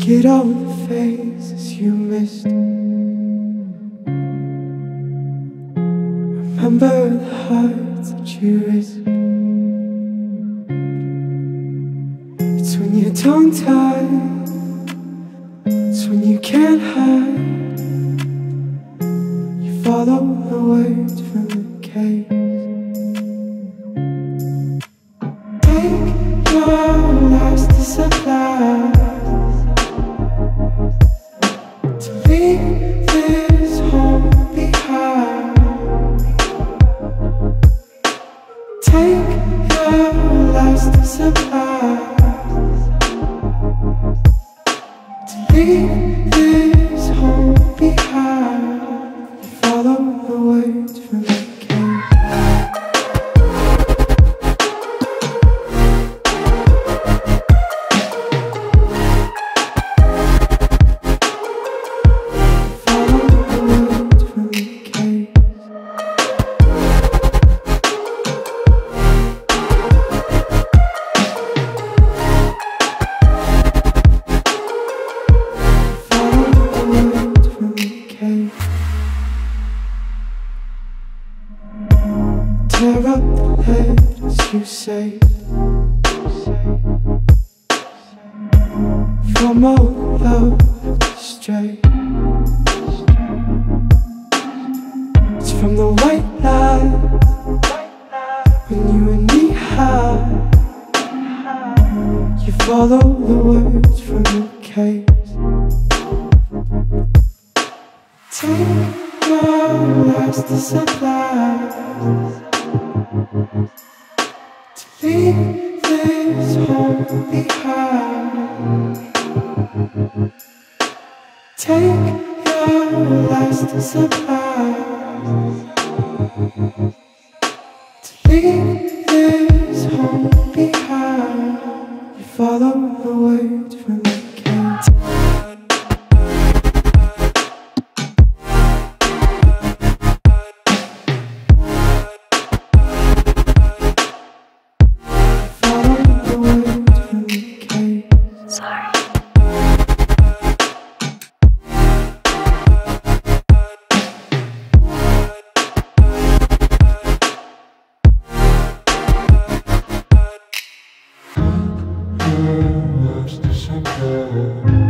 at all the faces you missed. Remember the hearts that you risked. It's when you're tongue-tied, it's when you can't hide. You follow the words from the case. Take your last supply to leave this home behind. Take your last supply to leave this home behind. You follow the words from the tear up the letters you say from all love stray. It's from the white light when you and me hide. You follow the words from the case. Take your last supply to leave this home behind. Take your last supply to leave this home behind. You follow the words from the cage. Lost to something.